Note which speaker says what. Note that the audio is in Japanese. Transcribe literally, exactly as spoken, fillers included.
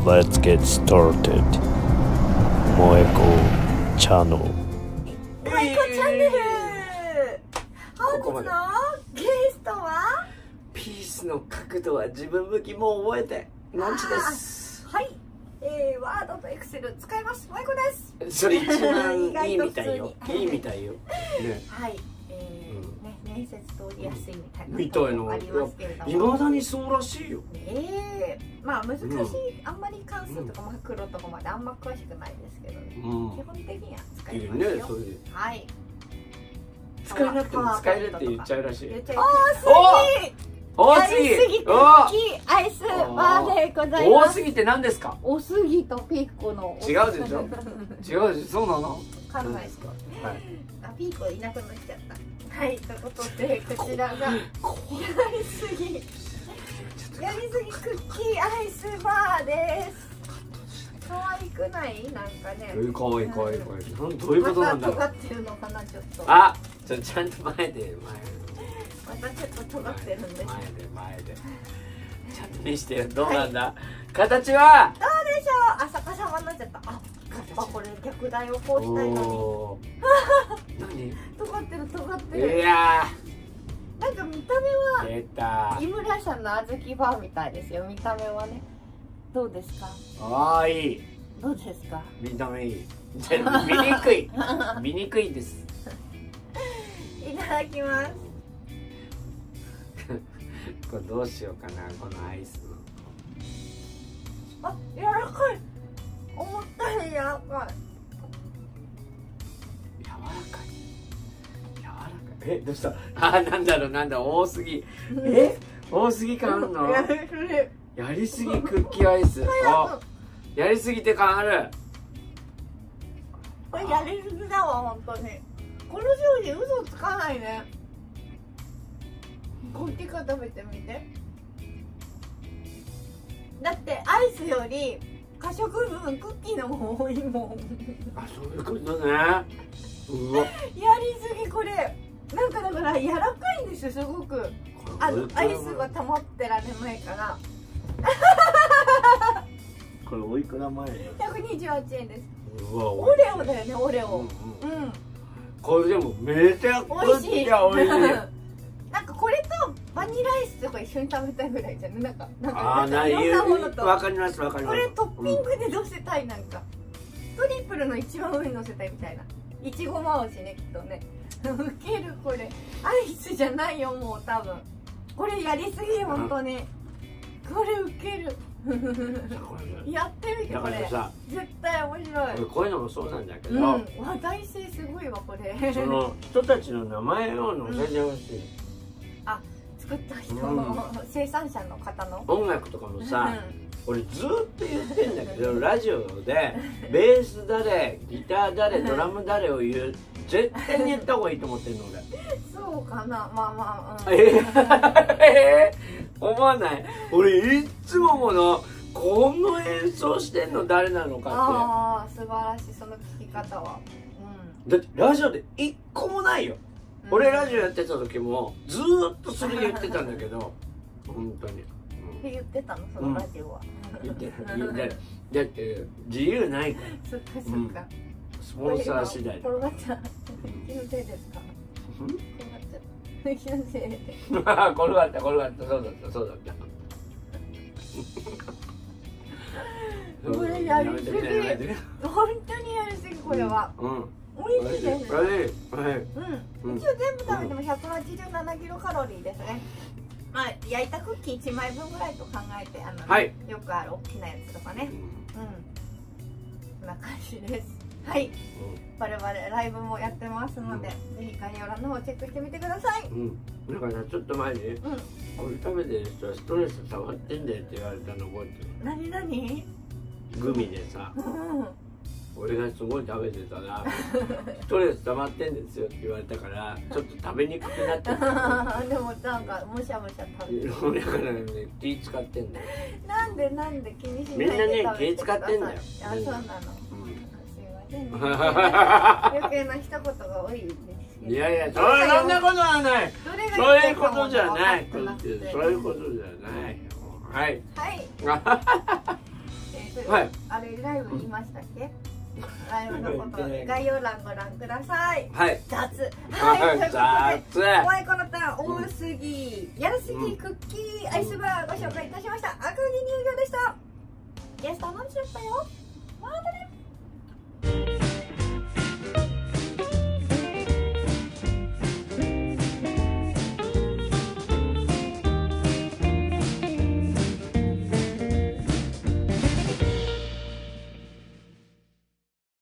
Speaker 1: Let's get started. 萌子チャンネル。
Speaker 2: 萌子チャンネル。本日のゲストは
Speaker 3: ピースの角度は自分向きもう覚えてナンチです。
Speaker 2: はい、えー、ワードとエクセル使います。萌子です。
Speaker 3: それ一番いいみたいよ。いいみたいよ。ね、
Speaker 2: はい、えー、ね、面接通りやすいみたいな
Speaker 3: みたいな。
Speaker 2: ありますけれども、
Speaker 3: 未だにそうらしいよ。
Speaker 2: ええー、まあ難しい、うん、あんまり関数とかマクロとかまであんま詳しくないですけどね、うん、基本的には使いますよ、ね、それではい、
Speaker 3: 使えなくても使えるって言っちゃうらしい。
Speaker 2: 多
Speaker 3: すぎ、
Speaker 2: 多すぎクッキーアイスバーでございます。
Speaker 3: 多すぎって何ですか？
Speaker 2: おすぎとピーコの
Speaker 3: 違うでしょ。違うでしょ。そうなの？わ
Speaker 2: かんないですか？
Speaker 3: はい。
Speaker 2: あ、ピーコいなくなっちゃった。はい、ということでこちらがやりすぎやりすぎクッキーアイスバーです。可愛くない？なんかね。
Speaker 3: え、可愛い可愛い可愛い。なんどういうことなんだろう。
Speaker 2: また尖ってるのかなちょっと。
Speaker 3: あ、ちょちゃんと前で前で。
Speaker 2: またちょっと尖ってるんです。
Speaker 3: 前で前で。ちゃんと見してよ。どうなんだ。はい、形は。
Speaker 2: どうでしょう。あ、逆さまになっちゃった。あ、あこれ逆台をこうしたいのに。何？尖ってる尖ってる。
Speaker 3: いや
Speaker 2: ー。なんか見た目は。
Speaker 3: 出た。
Speaker 2: 井村さんの小豆バーみたいですよ。見た目はね。どうですか？
Speaker 3: ああ、いい。
Speaker 2: どうですか？
Speaker 3: 見た目いい。見にくい。見にくいです。
Speaker 2: いただきます。
Speaker 3: これどうしようかな、このアイス
Speaker 2: の。あ、柔らかい。思ったより柔らかい。
Speaker 3: 柔らかい。柔らかい。え、どうした？あ、なんだろう、なんだ、多すぎ。え、多すぎ感あるの？やりすぎクッキーアイス。あ、やりすぎて感ある。
Speaker 2: これやりすぎだわ、本当に。この商品嘘つかないね。コッキーから食べてみて。だってアイスより過食部分クッキーの方が多いもん。
Speaker 3: あ、そういうことね。うわ。
Speaker 2: やりすぎこれ。なんかだから柔らかいんですよ、すごく。あのアイスが溜まってられないから。
Speaker 3: これおいくら前？
Speaker 2: ひゃくにじゅうはちえんです。
Speaker 3: うわ、
Speaker 2: オレオだよね、オレオ。うん、うん。
Speaker 3: これでもめちゃくちゃ
Speaker 2: 美味しい。
Speaker 3: 美味しい。
Speaker 2: なんかこれとバニラアイスとか一緒に食べたいぐらいじゃん。なんかなんか
Speaker 3: あー、いろんなものと。わかりますわかります。
Speaker 2: これトッピングで乗せたい、なんかトリプルの一番上に乗せたいみたいな。いちご回しね、きっとね。ウケるこれ。アイスじゃないよ、もう多分。これやりすぎ本当に。これウケる。やってみてこれ。絶対面白い。
Speaker 3: こういうのもそうなんだけど、うん、
Speaker 2: 話題性すごいわこれ。
Speaker 3: その人たちの名前を載せてほしい。
Speaker 2: あ、作った人の、うん、生産者の方の
Speaker 3: 音楽とかもさ、うん、俺ずっと言ってんだけどラジオでベース誰ギター誰ドラム誰を言う絶対に言った方がいいと思ってるの俺。
Speaker 2: そうかな、まあまあ、
Speaker 3: うん、えー、えー、思わない？俺いっつもものこの演奏してんの誰なのかって。
Speaker 2: ああ、素晴らしい、その聞き方は。
Speaker 3: うん、だってラジオで一個もないよ。俺ラジオやってた時もずーっとそれ言ってたんだけど本当に、うん、
Speaker 2: って言ってたのそのラジオは、
Speaker 3: うん、言ってるだって自由ないから。
Speaker 2: そっかそっか、うん、
Speaker 3: スポンサー次第。
Speaker 2: 転がっちゃう気のせいですか？転がっちゃう気のせいで転
Speaker 3: がった転がったそうだったそうだった
Speaker 2: これやりすぎ、本当にやりすぎこれは。うん、美味しいです。はい。うん。一応全部食べてもひゃくはちじゅうななキロカロリーですね。まあ焼いたクッキーいちまいぶんぐらいと考えて、あの、はい、よくある大きなやつとかね。うん。こんな感じです。はい。我々ライブもやってますので、ぜひ概要欄の方チェックしてみてください。うん。
Speaker 3: だからちょっと前に、これ食べてる人はストレス溜まってんだよって言われたの覚えてる？
Speaker 2: 何何？
Speaker 3: グミでさ。俺がすごい食べてたらストレス溜まってんですよって言われたからちょっと食べにくくなってた。
Speaker 2: でもなんかむしゃむしゃ食べてる。
Speaker 3: だからね気使ってんだよ。
Speaker 2: なんでなんで気にしないで
Speaker 3: みんなね気使ってんだよ。
Speaker 2: あ、そうなの。すいません。余計な一言が多いですけど。
Speaker 3: いやいや、そんなことはない。そういうことじゃない。そういうことじゃない。はい。
Speaker 2: はい。 、
Speaker 3: はい、
Speaker 2: あれライブ言いましたっけ？ライブのこと概要欄ご覧ください。
Speaker 3: はい、
Speaker 2: 雑。はい、ということで、
Speaker 3: 雑。
Speaker 2: お前このターン多すぎ、やるすぎクッキーアイスバーご紹介いたしました。赤木乳業でした。ゲストのんちだったよ。またね。